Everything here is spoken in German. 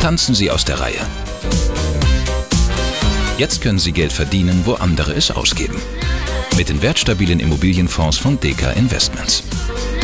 tanzen Sie aus der Reihe. Jetzt können Sie Geld verdienen, wo andere es ausgeben. Mit den wertstabilen Immobilienfonds von Deka Investments.